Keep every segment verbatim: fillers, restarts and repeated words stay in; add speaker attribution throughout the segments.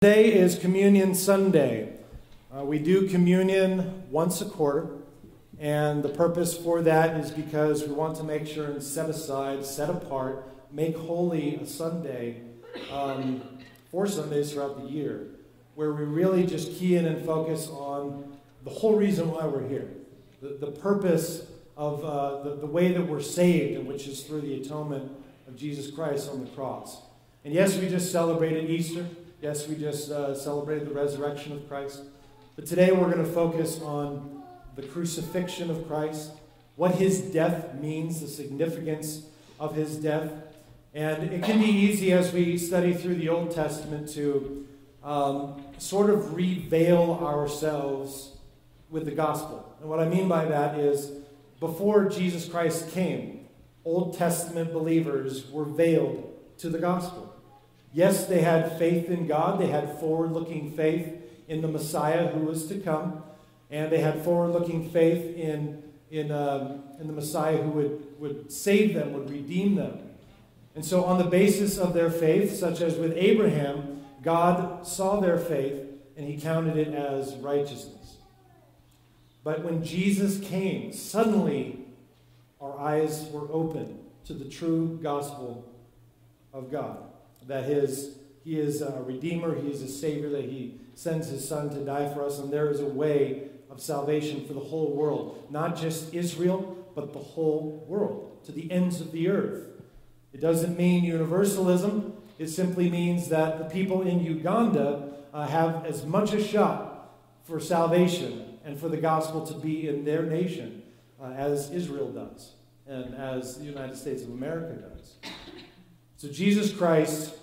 Speaker 1: Today is Communion Sunday. Uh, we do communion once a quarter, and the purpose for that is because we want to make sure and set aside, set apart, make holy a Sunday, um, four Sundays throughout the year, where we really just key in and focus on the whole reason why we're here, the, the purpose of uh, the, the way that we're saved, and which is through the atonement of Jesus Christ on the cross. And yes, we just celebrated Easter. Yes, we just uh, celebrated the resurrection of Christ. But today we're going to focus on the crucifixion of Christ, what his death means, the significance of his death. And it can be easy as we study through the Old Testament to um, sort of reveal ourselves with the gospel. And what I mean by that is, before Jesus Christ came, Old Testament believers were veiled to the gospel. Yes, they had faith in God. They had forward-looking faith in the Messiah who was to come. And they had forward-looking faith in, in, um, in the Messiah who would, would save them, would redeem them. And so on the basis of their faith, such as with Abraham, God saw their faith and he counted it as righteousness. But when Jesus came, suddenly our eyes were open to the true gospel of God. That his, he is a Redeemer, he is a Savior, that he sends his Son to die for us, and there is a way of salvation for the whole world. Not just Israel, but the whole world, to the ends of the earth. It doesn't mean universalism. It simply means that the people in Uganda uh, have as much a shot for salvation and for the gospel to be in their nation uh, as Israel does, and as the United States of America does. So Jesus Christ,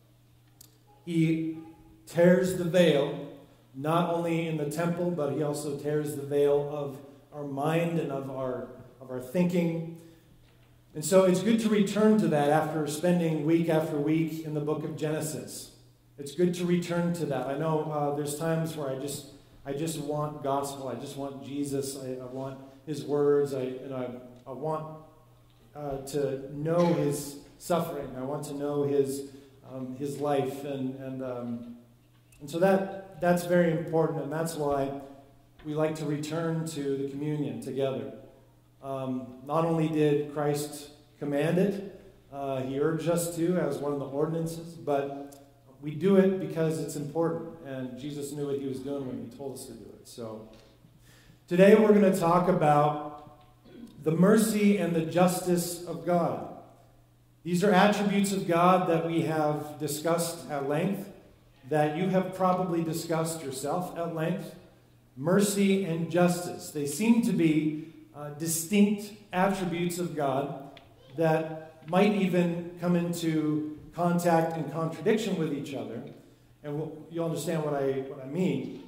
Speaker 1: he tears the veil, not only in the temple, but he also tears the veil of our mind and of our, of our thinking. And so it's good to return to that after spending week after week in the book of Genesis. It's good to return to that. I know uh, there's times where I just I just want gospel. I just want Jesus. I, I want his words. I, and I, I want uh, to know his suffering. I want to know his um, his life, and and um, and so that that's very important, and that's why we like to return to the communion together. Um, not only did Christ command it, uh, he urged us to as one of the ordinances, but we do it because it's important, and Jesus knew what he was doing when he told us to do it. So today we're going to talk about the mercy and the justice of God. These are attributes of God that we have discussed at length, that you have probably discussed yourself at length. Mercy and justice. They seem to be uh, distinct attributes of God that might even come into contact and contradiction with each other. And we'll, you'll understand what I, what I mean.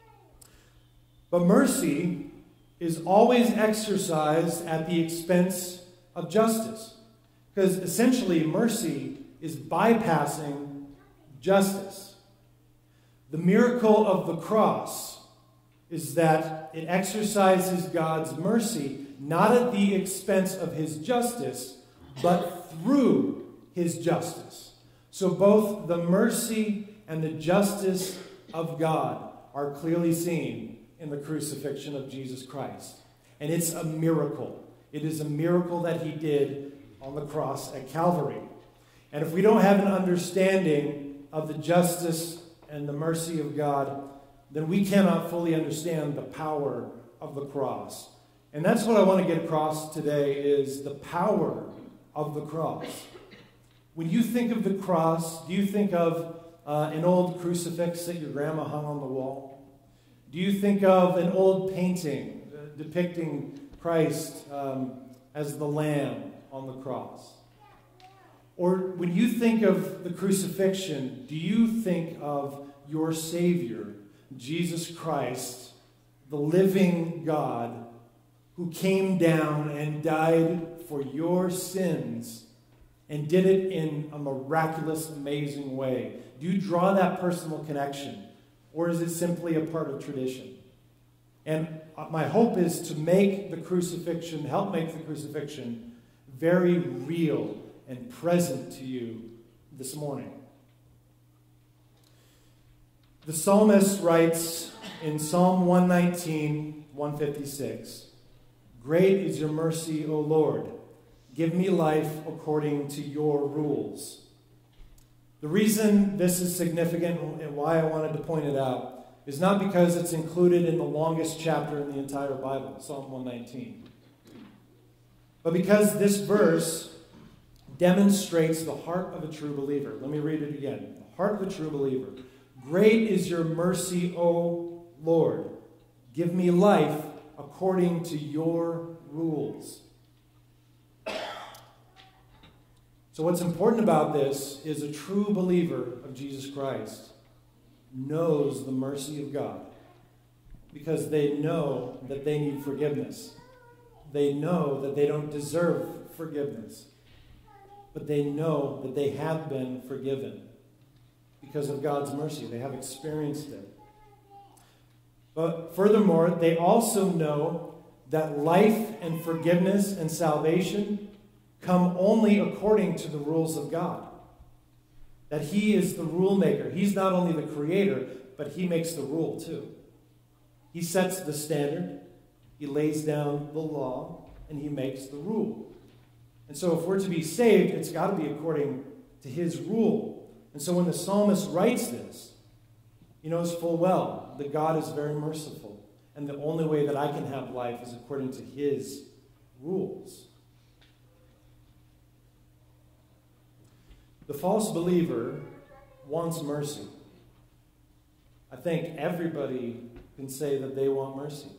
Speaker 1: But mercy is always exercised at the expense of justice. Because essentially, mercy is bypassing justice. The miracle of the cross is that it exercises God's mercy not at the expense of his justice, but through his justice. So both the mercy and the justice of God are clearly seen in the crucifixion of Jesus Christ. And it's a miracle. It is a miracle that he did on the cross at Calvary. And if we don't have an understanding of the justice and the mercy of God, then we cannot fully understand the power of the cross. And that's what I want to get across today, is the power of the cross. When you think of the cross, do you think of uh, an old crucifix that your grandma hung on the wall? Do you think of an old painting uh, depicting Christ um, as the Lamb on the cross? Or when you think of the crucifixion, do you think of your Savior, Jesus Christ, the living God, who came down and died for your sins and did it in a miraculous, amazing way? Do you draw that personal connection, or is it simply a part of tradition? And my hope is to make the crucifixion, help make the crucifixion very real and present to you this morning. The psalmist writes in Psalm one nineteen, one fifty-six, "Great is your mercy, O Lord. Give me life according to your rules." The reason this is significant and why I wanted to point it out is not because it's included in the longest chapter in the entire Bible, Psalm one nineteen, but because this verse demonstrates the heart of a true believer. Let me read it again. The heart of a true believer. "Great is your mercy, O Lord. Give me life according to your rules." So what's important about this is a true believer of Jesus Christ knows the mercy of God because they know that they need forgiveness. They know that they don't deserve forgiveness, but they know that they have been forgiven because of God's mercy. They have experienced it. But furthermore, they also know that life and forgiveness and salvation come only according to the rules of God. That He is the rule maker. He's not only the creator, but He makes the rule too. He sets the standard, He lays down the law, and He makes the rule. And so if we're to be saved, it's got to be according to His rule. And so when the psalmist writes this, he knows full well that God is very merciful, and the only way that I can have life is according to His rules. The false believer wants mercy. I think everybody can say that they want mercy.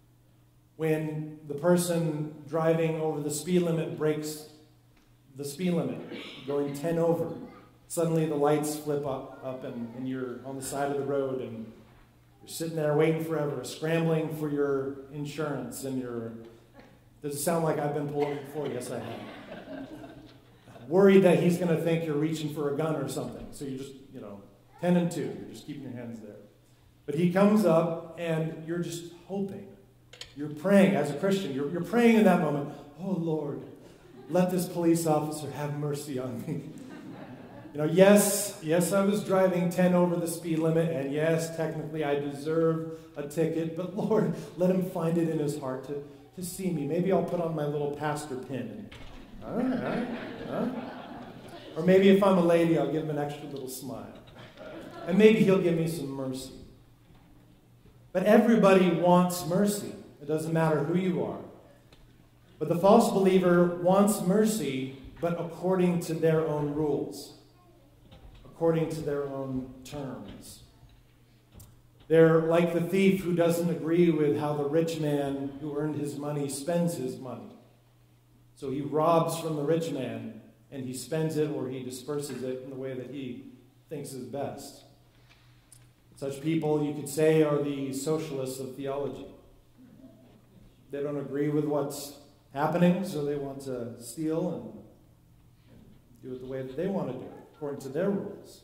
Speaker 1: When the person driving over the speed limit breaks the speed limit, going ten over, suddenly the lights flip up, up and, and you're on the side of the road and you're sitting there waiting forever, scrambling for your insurance, and you're, does it sound like I've been pulled over before? Yes, I have. Worried that he's going to think you're reaching for a gun or something. So you're just, you know, ten and two. You're just keeping your hands there. But he comes up and you're just hoping. You're praying as a Christian. You're, you're praying in that moment, "Oh, Lord, let this police officer have mercy on me." You know, yes, yes, I was driving ten over the speed limit, and yes, technically I deserve a ticket, but Lord, let him find it in his heart to, to see me. Maybe I'll put on my little pastor pin. All right, huh? Or maybe if I'm a lady, I'll give him an extra little smile. And maybe he'll give me some mercy. But everybody wants mercy. It doesn't matter who you are. But the false believer wants mercy, but according to their own rules, according to their own terms. They're like the thief who doesn't agree with how the rich man who earned his money spends his money. So he robs from the rich man, and he spends it or he disperses it in the way that he thinks is best. Such people, you could say, are the socialists of theology. They don't agree with what's happening, so they want to steal and do it the way that they want to do it, according to their rules.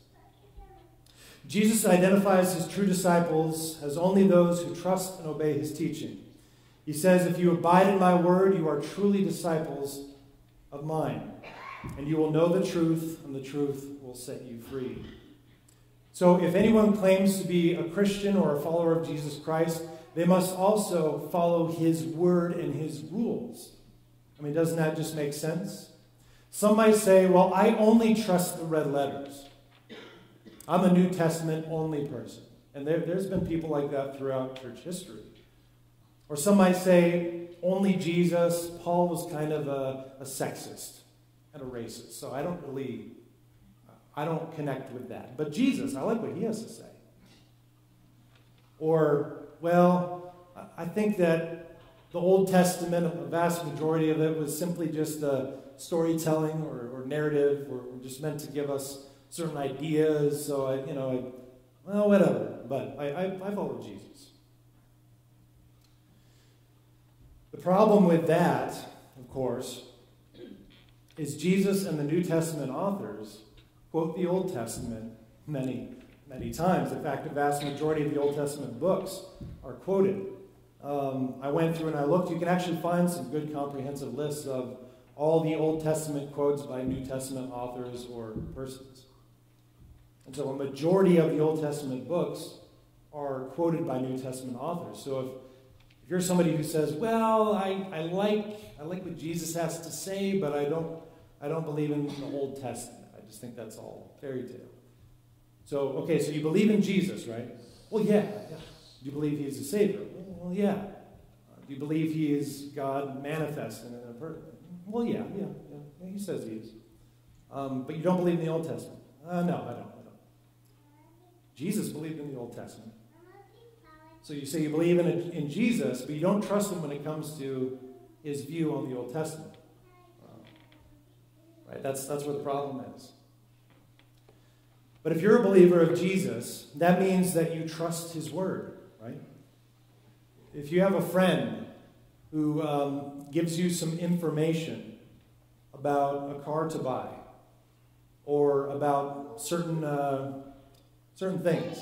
Speaker 1: Jesus identifies his true disciples as only those who trust and obey his teaching. He says, "If you abide in my word, you are truly disciples of mine, and you will know the truth, and the truth will set you free." So if anyone claims to be a Christian or a follower of Jesus Christ, they must also follow his word and his rules. I mean, doesn't that just make sense? Some might say, "Well, I only trust the red letters. I'm a New Testament only person." And there, there's been people like that throughout church history. Or some might say, "Only Jesus. Paul was kind of a, a sexist and a racist, so I don't really, I don't connect with that. But Jesus, I like what he has to say." Or, "Well, I think that the Old Testament, a vast majority of it was simply just a storytelling or, or narrative, or just meant to give us certain ideas, so I, you know, I, well, whatever, but I, I, I follow Jesus." The problem with that, of course, is Jesus and the New Testament authors quote the Old Testament many, many times. In fact, the vast majority of the Old Testament books are quoted. Um, I went through and I looked. You can actually find some good comprehensive lists of all the Old Testament quotes by New Testament authors or persons. And so a majority of the Old Testament books are quoted by New Testament authors. So if, if you're somebody who says, well, I, I like I like what Jesus has to say, but I don't I don't believe in the Old Testament. I just think that's all fairy tale. So, okay, so you believe in Jesus, right? Well, yeah. yeah. Do you believe he is a Savior? Well, yeah. Uh, do you believe he is God manifest in a person? Well, yeah, yeah, yeah, yeah. He says he is. Um, but you don't believe in the Old Testament? Uh, no, I don't. I don't. Jesus believed in the Old Testament. So you say you believe in, a, in Jesus, but you don't trust him when it comes to his view on the Old Testament. Uh, right? That's, that's where the problem is. But if you're a believer of Jesus, that means that you trust his word, right? If you have a friend who um, gives you some information about a car to buy or about certain uh, certain things,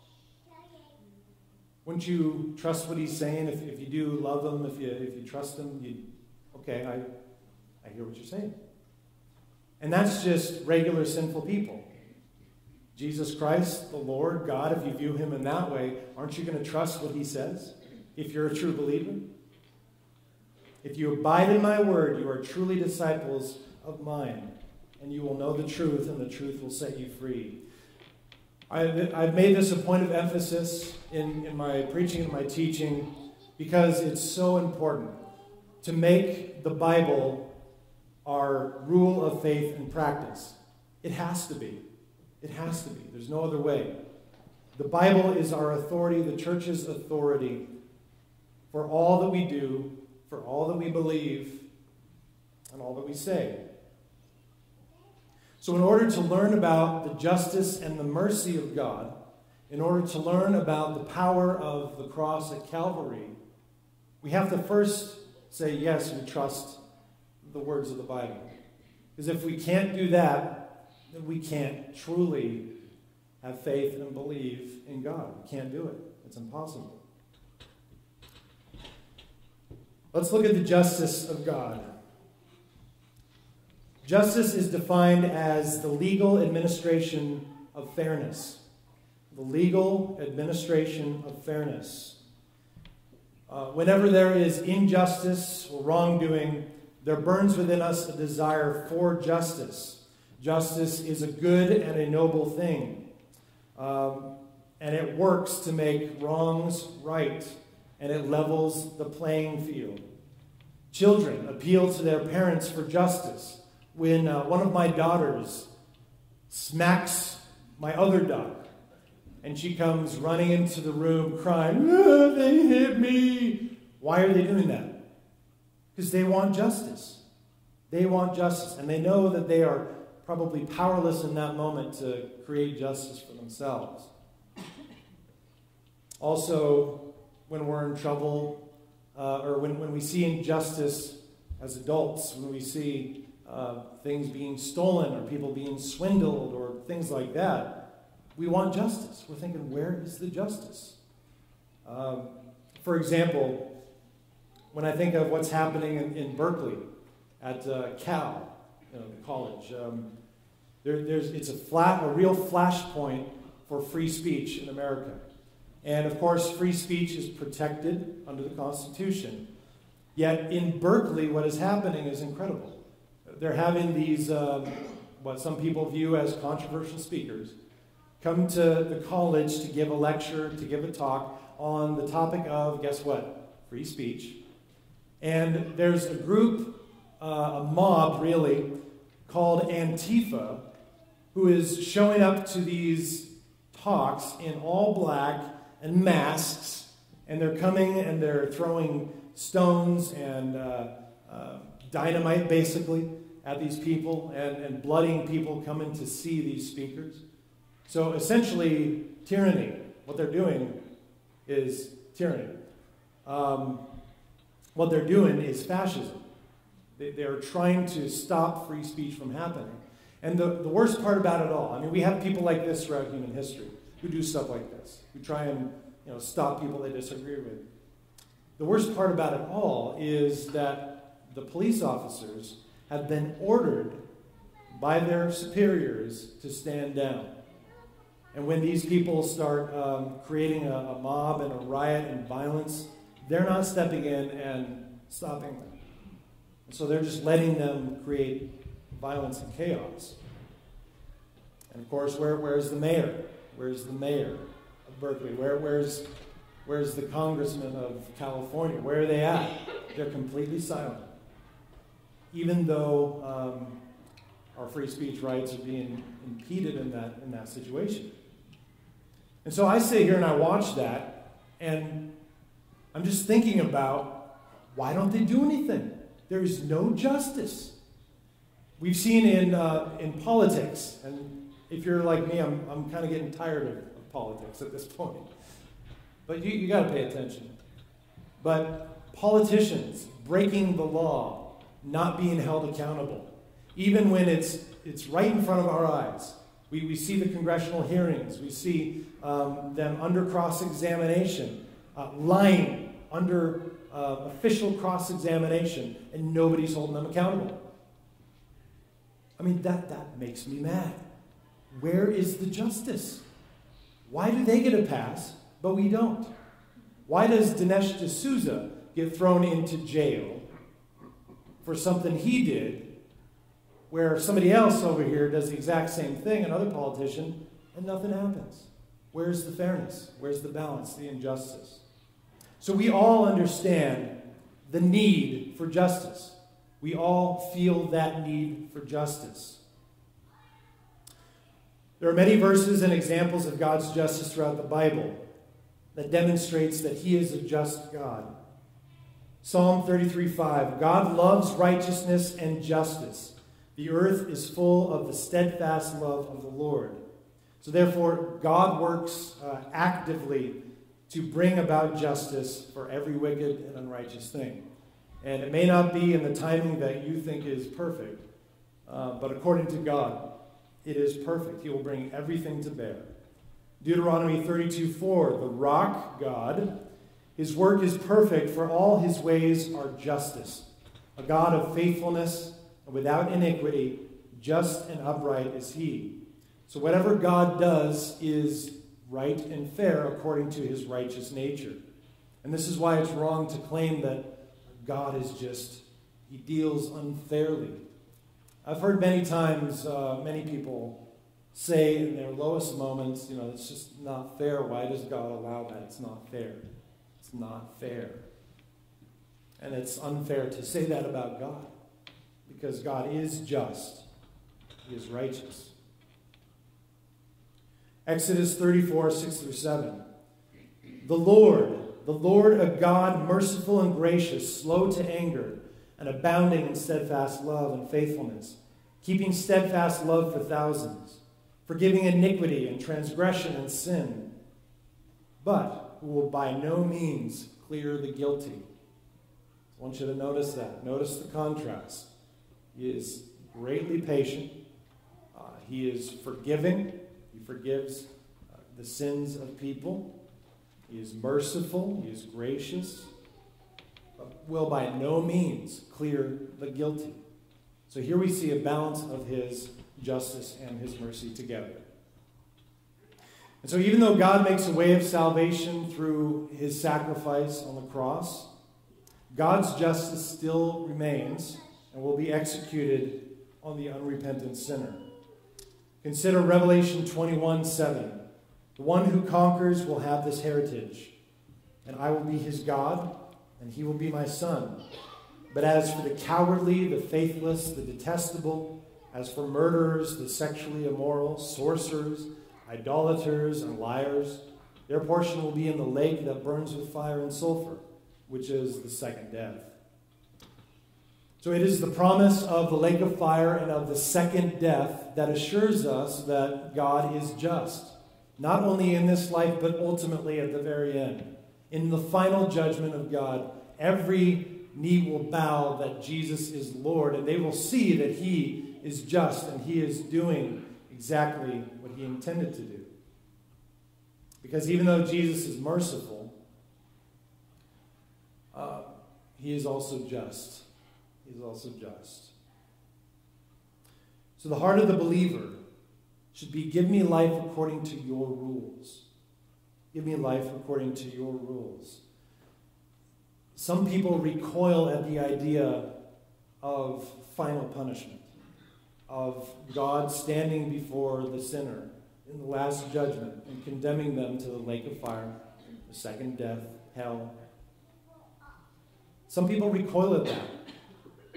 Speaker 1: wouldn't you trust what he's saying? If, if you do love him, if you if you trust him, you okay, I I hear what you're saying. And that's just regular sinful people. Jesus Christ, the Lord, God, if you view him in that way, aren't you going to trust what he says if you're a true believer? If you abide in my word, you are truly disciples of mine, and you will know the truth, and the truth will set you free. I've, I've made this a point of emphasis in, in my preaching and my teaching because it's so important to make the Bible our rule of faith and practice. It has to be. It has to be. There's no other way. The Bible is our authority, the church's authority for all that we do, for all that we believe, and all that we say. So in order to learn about the justice and the mercy of God, in order to learn about the power of the cross at Calvary, we have to first say, yes, we trust the words of the Bible. Because if we can't do that, then we can't truly have faith and believe in God. We can't do it. It's impossible. Let's look at the justice of God. Justice is defined as the legal administration of fairness. The legal administration of fairness. Uh, whenever there is injustice or wrongdoing, there burns within us a desire for justice. Justice is a good and a noble thing. Um, and it works to make wrongs right. And it levels the playing field. Children appeal to their parents for justice. When uh, one of my daughters smacks my other daughter, and she comes running into the room crying, ah, they hit me. Why are they doing that? Because they want justice. They want justice. And they know that they are probably powerless in that moment to create justice for themselves. Also, when we're in trouble, uh, or when, when we see injustice as adults, when we see uh, things being stolen or people being swindled or things like that, we want justice. We're thinking, where is the justice? Um, for example, when I think of what's happening in, in Berkeley at uh, Cal, you know, the college, um, there, there's, it's a, flat, a real flashpoint for free speech in America. And of course, free speech is protected under the Constitution. Yet in Berkeley, what is happening is incredible. They're having these, um, what some people view as controversial speakers, come to the college to give a lecture, to give a talk on the topic of, guess what? Free speech. And there's a group, uh, a mob really, called Antifa, who is showing up to these talks in all black and masks, and they're coming and they're throwing stones and uh, uh, dynamite, basically, at these people, and, and blooding people coming to see these speakers. So essentially, tyranny. What they're doing is tyranny. Um, what they're doing is fascism. They, they're trying to stop free speech from happening. And the, the worst part about it all, I mean, we have people like this throughout human history who do stuff like this, who try and you know, stop people they disagree with. The worst part about it all is that the police officers have been ordered by their superiors to stand down. And when these people start um, creating a, a mob and a riot and violence, they're not stepping in and stopping them. And so they're just letting them create violence and chaos. And of course, where, where's the mayor? Where's the mayor of Berkeley? Where, where's, where's the congressman of California? Where are they at? They're completely silent. Even though um, our free speech rights are being impeded in that, in that situation. And so I sit here and I watch that, and I'm just thinking about, why don't they do anything? There is no justice. We've seen in, uh, in politics, and if you're like me, I'm, I'm kind of getting tired of, of politics at this point. But you, you got to pay attention. But politicians breaking the law, not being held accountable, even when it's, it's right in front of our eyes. We, we see the congressional hearings. We see um, them under cross-examination, uh, lying under uh, official cross-examination, and nobody's holding them accountable. I mean, that, that makes me mad. Where is the justice? Why do they get a pass, but we don't? Why does Dinesh D'Souza get thrown into jail for something he did, where somebody else over here does the exact same thing, another politician, and nothing happens? Where's the fairness? Where's the balance, the injustice? So we all understand the need for justice. We all feel that need for justice. There are many verses and examples of God's justice throughout the Bible that demonstrates that He is a just God. Psalm thirty-three five, God loves righteousness and justice. The earth is full of the steadfast love of the Lord. So therefore, God works uh, actively to bring about justice for every wicked and unrighteous thing. And it may not be in the timing that you think is perfect, uh, but according to God, it is perfect. He will bring everything to bear. Deuteronomy thirty-two four, the rock, God, His work is perfect, for all His ways are justice. A God of faithfulness and without iniquity, just and upright is He. So whatever God does is right and fair according to His righteous nature. And this is why it's wrong to claim that God is just, He deals unfairly. I've heard many times, uh, many people say in their lowest moments, you know, it's just not fair. Why does God allow that? It's not fair. It's not fair. And it's unfair to say that about God, because God is just. He is righteous. Exodus thirty-four, six through seven. The Lord, the Lord a God, merciful and gracious, slow to anger, and abounding in steadfast love and faithfulness, keeping steadfast love for thousands, forgiving iniquity and transgression and sin, but who will by no means clear the guilty. I want you to notice that. Notice the contrast. He is greatly patient. Uh, he is forgiving. He forgives uh, the sins of people. He is merciful. He is gracious. But will by no means clear the guilty. So here we see a balance of His justice and His mercy together. And so even though God makes a way of salvation through His sacrifice on the cross, God's justice still remains and will be executed on the unrepentant sinner. Consider Revelation twenty-one seven. The one who conquers will have this heritage, and I will be his God, and he will be my son. But as for the cowardly, the faithless, the detestable, as for murderers, the sexually immoral, sorcerers, idolaters, and liars, their portion will be in the lake that burns with fire and sulfur, which is the second death. So it is the promise of the lake of fire and of the second death that assures us that God is just, not only in this life, but ultimately at the very end. In the final judgment of God, every knee will bow that Jesus is Lord, and they will see that He is just and He is doing exactly what He intended to do. Because even though Jesus is merciful, uh, He is also just. He is also just. So the heart of the believer should be, give me life according to your rules. Give me life according to your rules. Some people recoil at the idea of final punishment, of God standing before the sinner in the last judgment and condemning them to the lake of fire, the second death, hell. Some people recoil at that.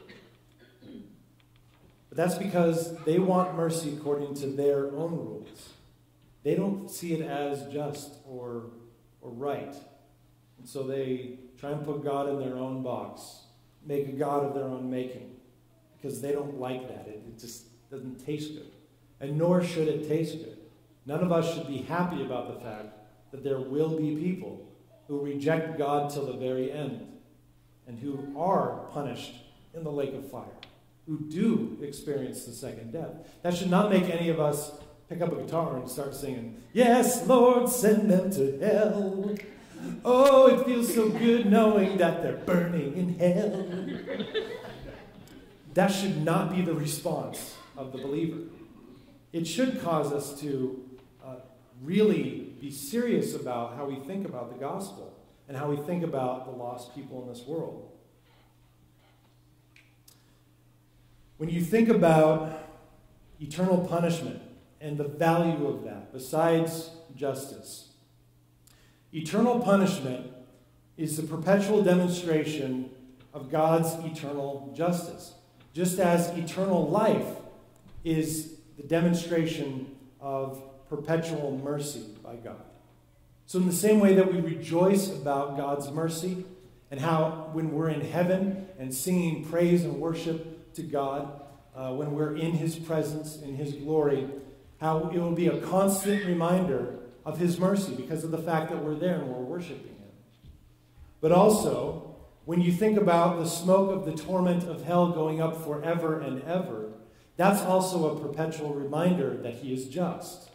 Speaker 1: But that's because they want mercy according to their own rules. They don't see it as just or, or right. And so they try and put God in their own box, make a God of their own making, because they don't like that. It, it just doesn't taste good. And nor should it taste good. None of us should be happy about the fact that there will be people who reject God till the very end and who are punished in the lake of fire, who do experience the second death. That should not make any of us pick up a guitar and start singing, "Yes, Lord, send them to hell. Oh, it feels so good knowing that they're burning in hell." That should not be the response of the believer. It should cause us to uh, really be serious about how we think about the gospel and how we think about the lost people in this world. When you think about eternal punishment and the value of that, besides justice, eternal punishment is the perpetual demonstration of God's eternal justice, just as eternal life is the demonstration of perpetual mercy by God. So in the same way that we rejoice about God's mercy and how when we're in heaven and singing praise and worship to God, uh, when we're in his presence, in his glory, how it will be a constant reminder of his mercy because of the fact that we're there and we're worshiping him. But also, when you think about the smoke of the torment of hell going up forever and ever, that's also a perpetual reminder that he is just.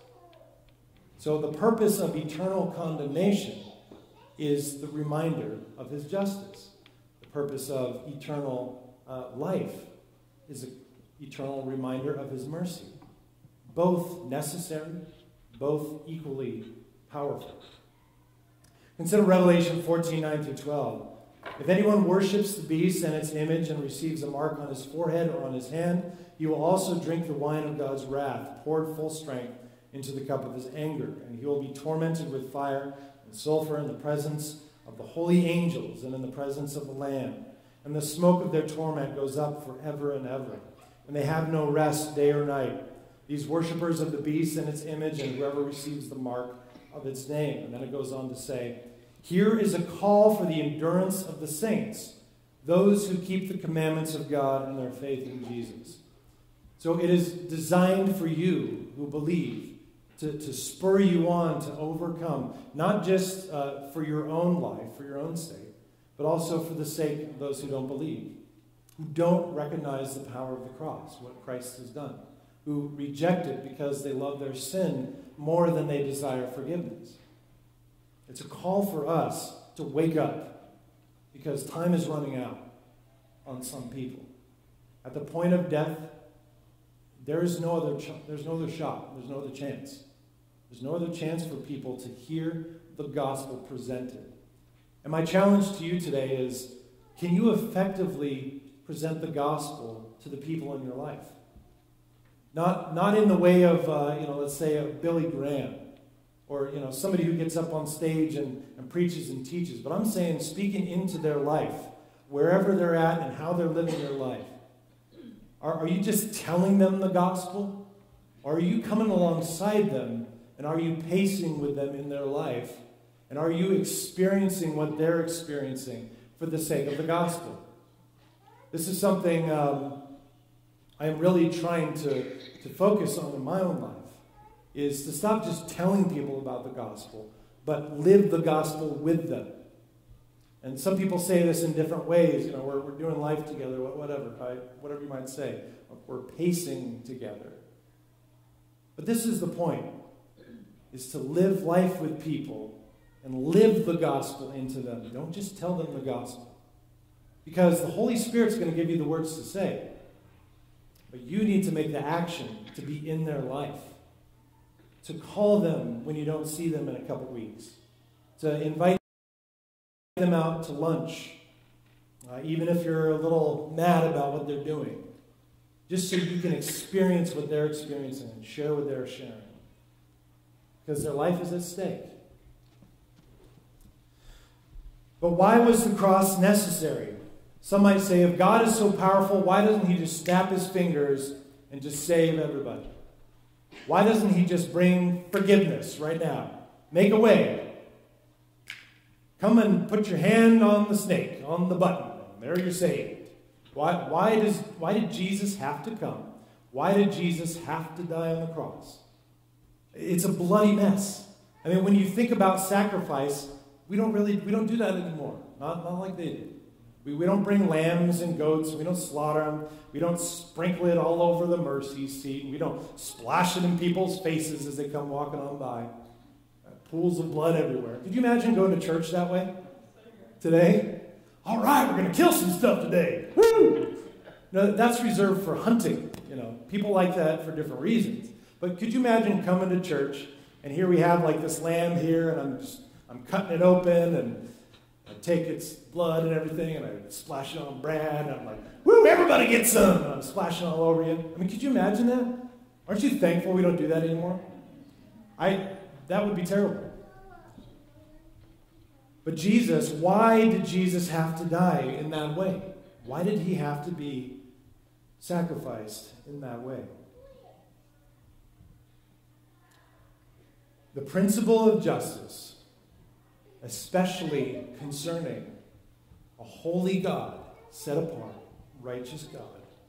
Speaker 1: So the purpose of eternal condemnation is the reminder of his justice. The purpose of eternal uh, life is an eternal reminder of his mercy. Both necessary, both equally powerful. Consider Revelation fourteen, nine through twelve. If anyone worships the beast and its image and receives a mark on his forehead or on his hand, he will also drink the wine of God's wrath, poured full strength into the cup of his anger. And he will be tormented with fire and sulfur in the presence of the holy angels and in the presence of the Lamb. And the smoke of their torment goes up forever and ever. And they have no rest day or night, these worshippers of the beast and its image and whoever receives the mark of its name. And then it goes on to say, here is a call for the endurance of the saints, those who keep the commandments of God and their faith in Jesus. So it is designed for you who believe to, to spur you on to overcome, not just uh, for your own life, for your own sake, but also for the sake of those who don't believe, who don't recognize the power of the cross, what Christ has done, who reject it because they love their sin more than they desire forgiveness. It's a call for us to wake up because time is running out on some people. At the point of death, there is no other ch- there's no other shot. There's no other chance. There's no other chance for people to hear the gospel presented. And my challenge to you today is, can you effectively present the gospel to the people in your life? Not, not in the way of, uh, you know, let's say a Billy Graham, or, you know, somebody who gets up on stage and, and preaches and teaches. But I'm saying speaking into their life, wherever they're at and how they're living their life. Are, are you just telling them the gospel? Or are you coming alongside them and are you pacing with them in their life? And are you experiencing what they're experiencing for the sake of the gospel? This is something um, I am really trying to, to focus on in my own life. Is to stop just telling people about the gospel, but live the gospel with them. And some people say this in different ways. You know, we're, we're doing life together, whatever, I, whatever you might say. We're pacing together. But this is the point, is to live life with people and live the gospel into them. Don't just tell them the gospel. Because the Holy Spirit's going to give you the words to say. But you need to make the action to be in their life, to call them when you don't see them in a couple weeks, to invite them out to lunch, uh, even if you're a little mad about what they're doing, just so you can experience what they're experiencing and share what they're sharing. Because their life is at stake. But why was the cross necessary? Some might say, if God is so powerful, why doesn't he just snap his fingers and just save everybody? Why doesn't he just bring forgiveness right now? Make a way. Come and put your hand on the snake, on the button. There you're saved. Why, why, does, why did Jesus have to come? Why did Jesus have to die on the cross? It's a bloody mess. I mean, when you think about sacrifice, we don't really, we don't do that anymore. Not, not like they did. We, we don't bring lambs and goats. We don't slaughter them. We don't sprinkle it all over the mercy seat. We don't splash it in people's faces as they come walking on by. Uh, pools of blood everywhere. Could you imagine going to church that way today? All right, we're going to kill some stuff today. Woo! No, that's reserved for hunting. You know, people like that for different reasons. But could you imagine coming to church, and here we have like this lamb here, and I'm just, I'm cutting it open, and I take its blood and everything, and I splash it on Brad, and I'm like, woo, everybody get some, and I'm splashing all over you. I mean, could you imagine that? Aren't you thankful we don't do that anymore? I, that would be terrible. But Jesus, why did Jesus have to die in that way? Why did he have to be sacrificed in that way? The principle of justice, especially concerning a holy God, set apart, righteous God,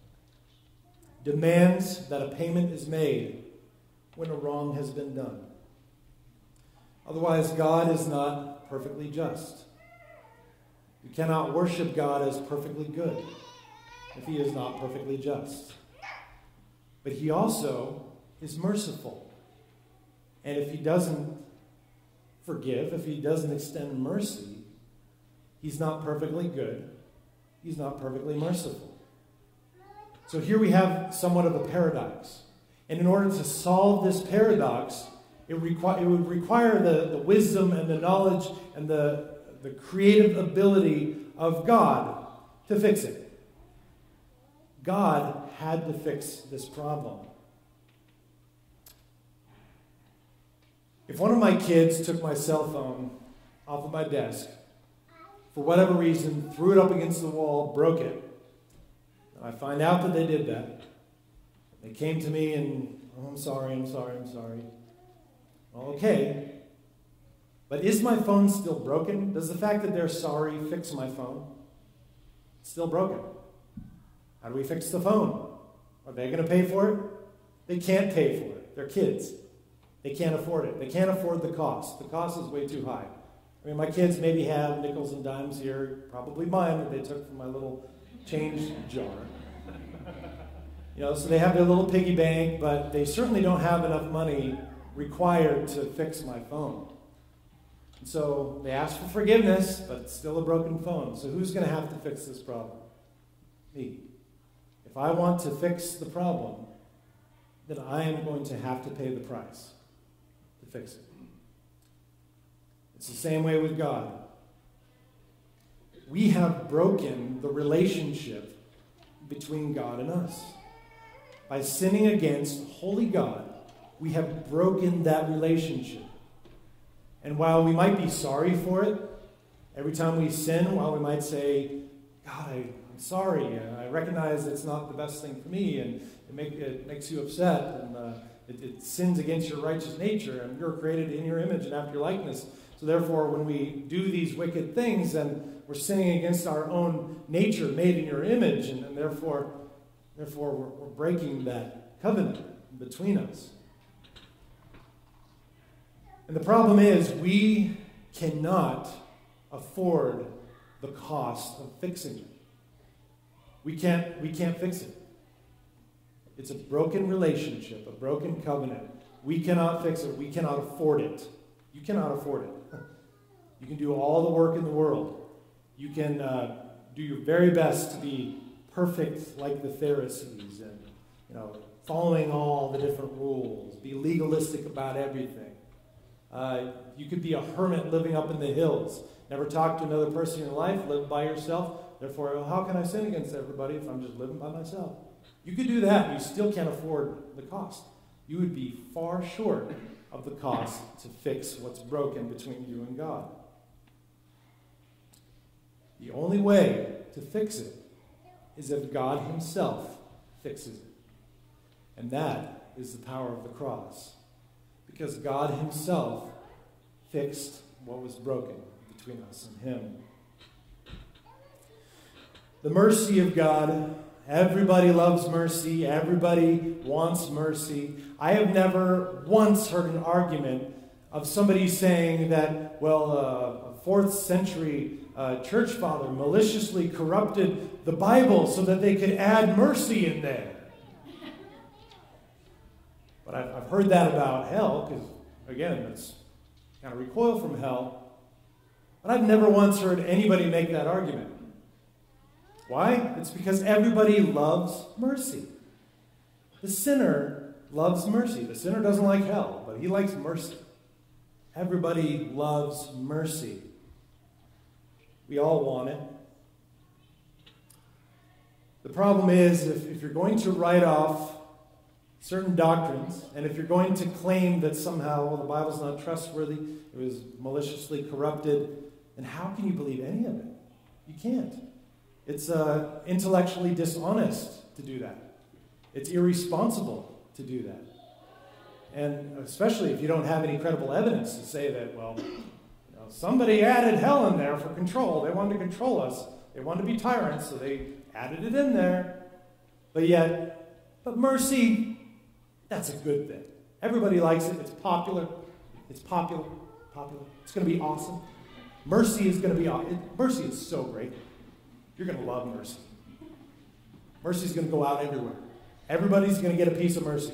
Speaker 1: demands that a payment is made when a wrong has been done. Otherwise, God is not perfectly just. You cannot worship God as perfectly good if he is not perfectly just. But he also is merciful. And if he doesn't forgive, if he doesn't extend mercy, he's not perfectly good. He's not perfectly merciful. So here we have somewhat of a paradox. And in order to solve this paradox, it, requ- it would require the, the wisdom and the knowledge and the, the creative ability of God to fix it. God had to fix this problem. If one of my kids took my cell phone off of my desk, for whatever reason, threw it up against the wall, broke it, and I find out that they did that, they came to me and, oh, I'm sorry, I'm sorry, I'm sorry. Well, okay, but is my phone still broken? Does the fact that they're sorry fix my phone? It's still broken. How do we fix the phone? Are they going to pay for it? They can't pay for it. They're kids. They can't afford it. They can't afford the cost. The cost is way too high. I mean, my kids maybe have nickels and dimes here, probably mine that they took from my little change jar. You know, so they have their little piggy bank, but they certainly don't have enough money required to fix my phone. And so they ask for forgiveness, but it's still a broken phone. So who's going to have to fix this problem? Me. If I want to fix the problem, then I am going to have to pay the price to fix it. It's the same way with God. We have broken the relationship between God and us. By sinning against holy God, we have broken that relationship. And while we might be sorry for it, every time we sin, while we might say, God, I, I'm sorry, and I recognize it's not the best thing for me, and it, make, it makes you upset, and uh, it, it sins against your righteous nature, and you're created in your image and after your likeness. So therefore, when we do these wicked things, then we're sinning against our own nature made in your image, and, and therefore, therefore we're, we're breaking that covenant between us. And the problem is, we cannot afford the cost of fixing it. We can't, we can't fix it. It's a broken relationship, a broken covenant. We cannot fix it. We cannot afford it. You cannot afford it. You can do all the work in the world. You can uh, do your very best to be perfect like the Pharisees and you know, following all the different rules, be legalistic about everything. Uh, you could be a hermit living up in the hills, never talk to another person in your life, live by yourself. Therefore, well, how can I sin against everybody if I'm just living by myself? You could do that, and you still can't afford the cost. You would be far short of the cost to fix what's broken between you and God. The only way to fix it is if God himself fixes it. And that is the power of the cross. Because God himself fixed what was broken between us and him. The mercy of God. Everybody loves mercy. Everybody wants mercy. I have never once heard an argument of somebody saying that, well, uh, a fourth century uh, church father maliciously corrupted the Bible so that they could add mercy in there. But I've, I've heard that about hell, because, again, it's kind of recoil from hell. But I've never once heard anybody make that argument. Why? It's because everybody loves mercy. The sinner loves mercy. The sinner doesn't like hell, but he likes mercy. Everybody loves mercy. We all want it. The problem is, if, if you're going to write off certain doctrines, and if you're going to claim that somehow, well, the Bible's not trustworthy, it was maliciously corrupted, then how can you believe any of it? You can't. It's uh, intellectually dishonest to do that. It's irresponsible to do that. And especially if you don't have any credible evidence to say that, well, you know, somebody added hell in there for control. They wanted to control us. They wanted to be tyrants, so they added it in there. But yet, but mercy, that's a good thing. Everybody likes it. It's popular. It's popular. Popular. It's going to be awesome. Mercy is going to be awesome. Mercy is so great. You're going to love mercy. Mercy is going to go out everywhere. Everybody's going to get a piece of mercy.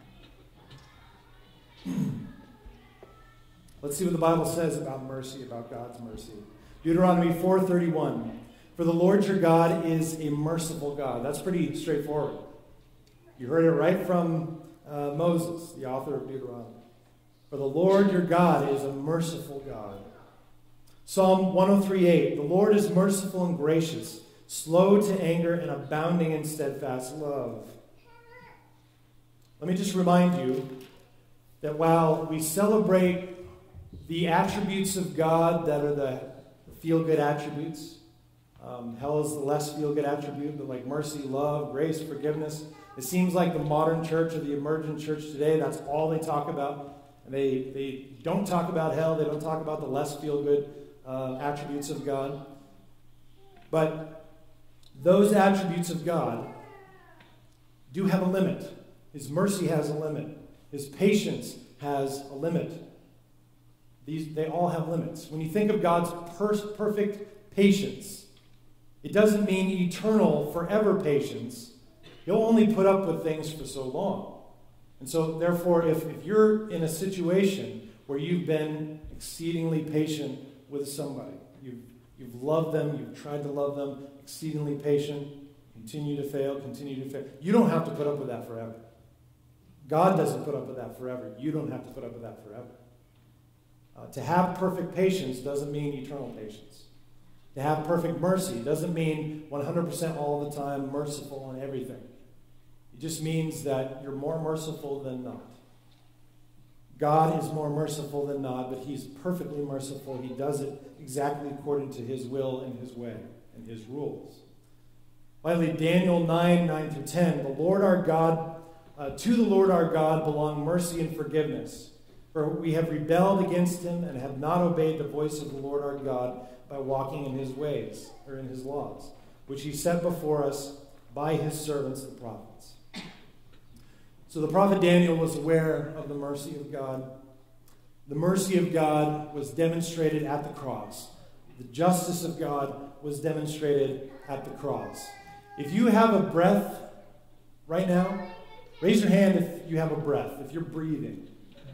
Speaker 1: Let's see what the Bible says about mercy, about God's mercy. Deuteronomy four thirty-one. For the Lord your God is a merciful God. That's pretty straightforward. You heard it right from uh, Moses, the author of Deuteronomy. For the Lord your God is a merciful God. Psalm one oh three eight. The Lord is merciful and gracious, slow to anger and abounding in steadfast love. Let me just remind you that while we celebrate the attributes of God that are the feel-good attributes, um, hell is the less feel-good attribute, but like mercy, love, grace, forgiveness, it seems like the modern church or the emergent church today, that's all they talk about. And they, they don't talk about hell. They don't talk about the less feel-good uh, attributes of God. But those attributes of God do have a limit. His mercy has a limit. His patience has a limit. These, they all have limits. When you think of God's per- perfect patience, it doesn't mean eternal, forever patience. He'll only put up with things for so long. And so, therefore, if, if you're in a situation where you've been exceedingly patient with somebody, you've, you've loved them, you've tried to love them, exceedingly patient, continue to fail, continue to fail, you don't have to put up with that forever. God doesn't put up with that forever. You don't have to put up with that forever. Uh, to have perfect patience doesn't mean eternal patience. To have perfect mercy doesn't mean one hundred percent all the time merciful on everything. It just means that you're more merciful than not. God is more merciful than not, but he's perfectly merciful. He does it exactly according to his will and his way and his rules. Finally, Daniel nine, nine through ten. The Lord our God, uh, to the Lord our God belong mercy and forgiveness. For we have rebelled against him and have not obeyed the voice of the Lord our God by walking in his ways, or in his laws, which he set before us by his servants, the prophets. So the prophet Daniel was aware of the mercy of God. The mercy of God was demonstrated at the cross. The justice of God was demonstrated at the cross. If you have a breath right now, raise your hand if you have a breath, if you're breathing.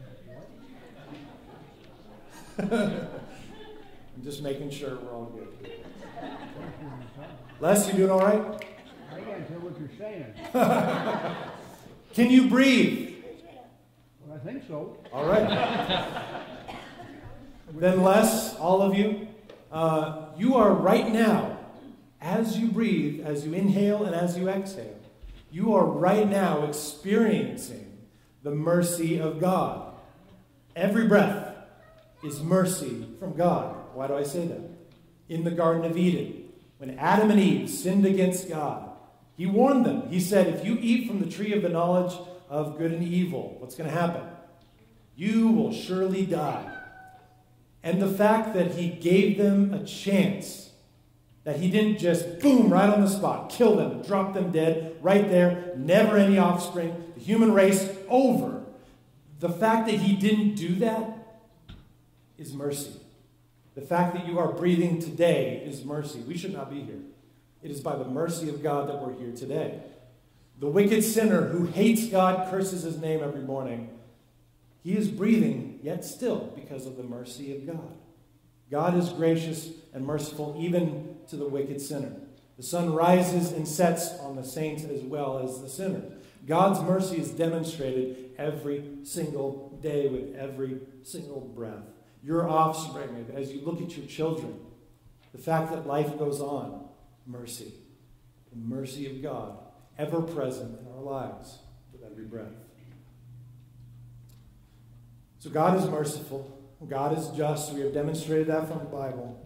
Speaker 1: I'm just making sure we're all good. Les, you doing all right?
Speaker 2: I can't tell what you're saying.
Speaker 1: Can you breathe?
Speaker 2: Well, I think so.
Speaker 1: All right. Then Les, all of you, uh, you are right now, as you breathe, as you inhale and as you exhale, you are right now experiencing the mercy of God. Every breath is mercy from God. Why do I say that? In the Garden of Eden, when Adam and Eve sinned against God, he warned them. He said, if you eat from the tree of the knowledge of good and evil, what's going to happen? You will surely die. And the fact that he gave them a chance, that he didn't just, boom, right on the spot, kill them, drop them dead, right there, never any offspring, the human race, over. The fact that he didn't do that is mercy. The fact that you are breathing today is mercy. We should not be here. It is by the mercy of God that we're here today. The wicked sinner who hates God, curses his name every morning, he is breathing, yet still, because of the mercy of God. God is gracious and merciful even to the wicked sinner. The sun rises and sets on the saint as well as the sinner. God's mercy is demonstrated every single day with every single breath. Your offspring, as you look at your children, the fact that life goes on, mercy. The mercy of God, ever present in our lives with every breath. So God is merciful. God is just. We have demonstrated that from the Bible.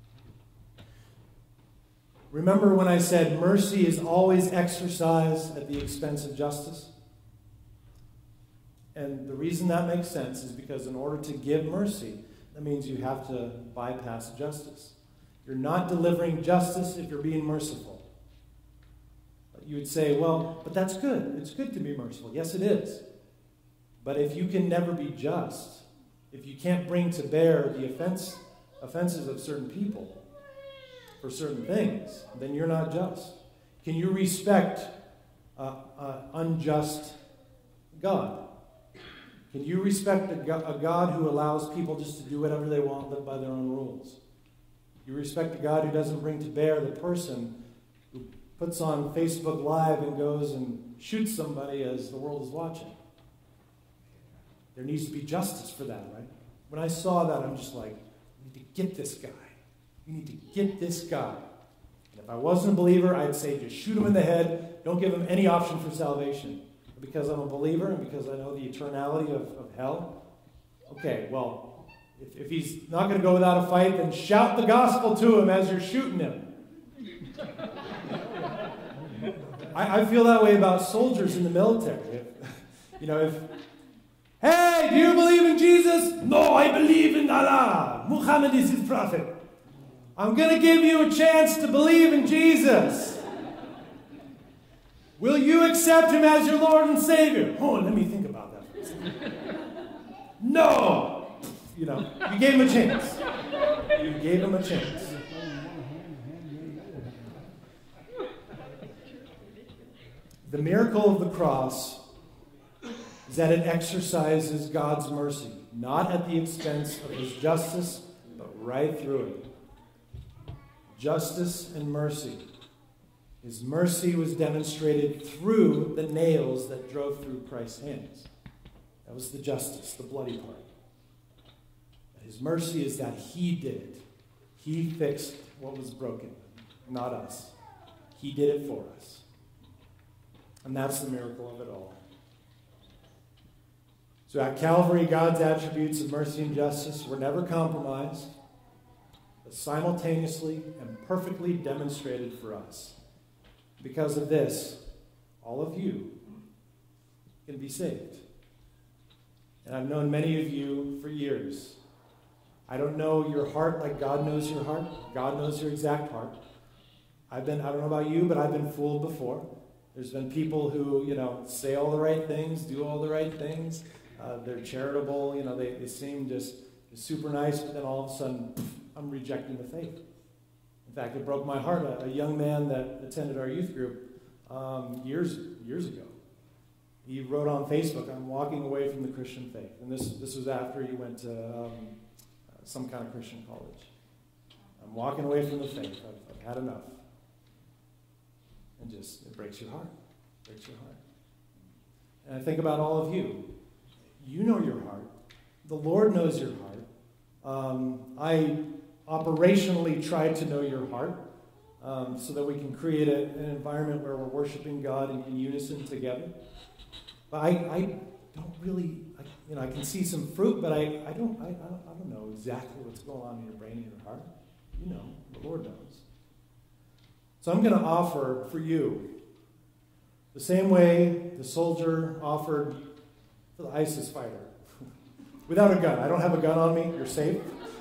Speaker 1: Remember when I said mercy is always exercised at the expense of justice? And the reason that makes sense is because in order to give mercy, that means you have to bypass justice. You're not delivering justice if you're being merciful. You would say, well, but that's good. It's good to be merciful. Yes, it is. But if you can never be just, if you can't bring to bear the offense, offenses of certain people for certain things, then you're not just. Can you respect uh, uh, unjust God? Can you respect a God who allows people just to do whatever they want, live by their own rules? You respect a God who doesn't bring to bear the person who puts on Facebook Live and goes and shoots somebody as the world is watching. There needs to be justice for that, right? When I saw that, I'm just like, we need to get this guy. We need to get this guy. And if I wasn't a believer, I'd say just shoot him in the head. Don't give him any option for salvation. But because I'm a believer and because I know the eternality of, of hell, okay, well, if, if he's not going to go without a fight, then shout the gospel to him as you're shooting him. I, I feel that way about soldiers in the military. If, you know, if hey, do you believe in Jesus? No, I believe in Allah. Muhammad is his prophet. I'm going to give you a chance to believe in Jesus. Will you accept him as your Lord and Savior? Oh, let me think about that for a second. No. You know, you gave him a chance. You gave him a chance. The miracle of the cross is that it exercises God's mercy, not at the expense of his justice, but right through it. Justice and mercy. His mercy was demonstrated through the nails that drove through Christ's hands. That was the justice, the bloody part. His mercy is that he did it. He fixed what was broken, not us. He did it for us. And that's the miracle of it all. So at Calvary, God's attributes of mercy and justice were never compromised, but simultaneously and perfectly demonstrated for us. Because of this, all of you can be saved. And I've known many of you for years. I don't know your heart like God knows your heart. God knows your exact heart. I've been, I don't know about you, but I've been fooled before. There's been people who, you know, say all the right things, do all the right things. Uh, they're charitable, you know, they, they seem just super nice, but then all of a sudden, poof, I'm rejecting the faith. In fact, it broke my heart. A, a young man that attended our youth group um, years years ago, he wrote on Facebook, I'm walking away from the Christian faith. And this, this was after he went to um, some kind of Christian college. I'm walking away from the faith. I've, I've had enough. And just, it breaks your heart. It breaks your heart. And I think about all of you. You know your heart. The Lord knows your heart. Um, I operationally try to know your heart um, so that we can create a, an environment where we're worshiping God in, in unison together. But I, I don't really, I, you know, I can see some fruit, but I, I, don't, I, I don't I don't know exactly what's going on in your brain and your heart. You know, the Lord knows. So I'm going to offer for you the same way the soldier offered for the ISIS fighter. Without a gun. I don't have a gun on me. You're safe.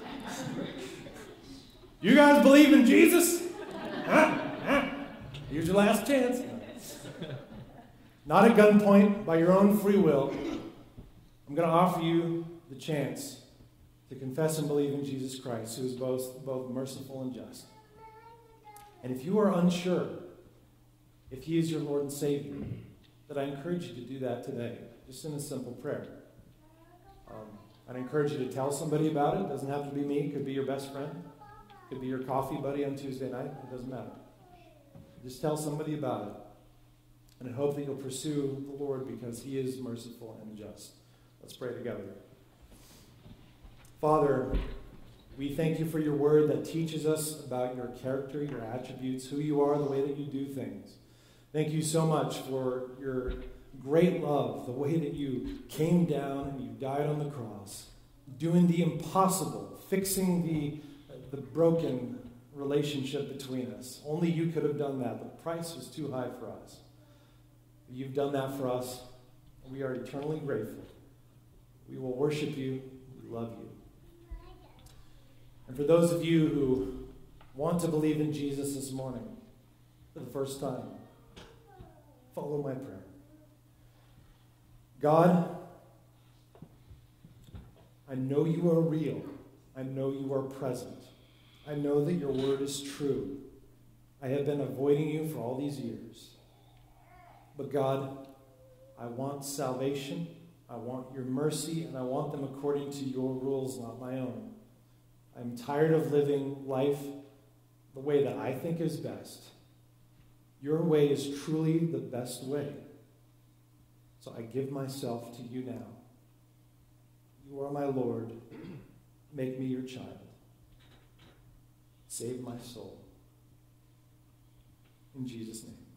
Speaker 1: You guys believe in Jesus? Huh? Huh? Here's your last chance. Not at gunpoint, by your own free will. I'm going to offer you the chance to confess and believe in Jesus Christ, who is both, both merciful and just. And if you are unsure if he is your Lord and Savior, that I encourage you to do that today, just in a simple prayer. Um, I'd encourage you to tell somebody about it. It doesn't have to be me. It could be your best friend. It could be your coffee buddy on Tuesday night. It doesn't matter. Just tell somebody about it. And I hope that you'll pursue the Lord because he is merciful and just. Let's pray together. Father, we thank you for your word that teaches us about your character, your attributes, who you are, the way that you do things. Thank you so much for your great love, the way that you came down and you died on the cross, doing the impossible, fixing the, the broken relationship between us. Only you could have done that. The price was too high for us. You've done that for us, and we are eternally grateful. We will worship you. We love you. And for those of you who want to believe in Jesus this morning for the first time, follow my prayer. God, I know you are real. I know you are present. I know that your word is true. I have been avoiding you for all these years. But God, I want salvation. I want your mercy, and I want them according to your rules, not my own. I'm tired of living life the way that I think is best. Your way is truly the best way. So I give myself to you now. You are my Lord. Make me your child. Save my soul. In Jesus' name.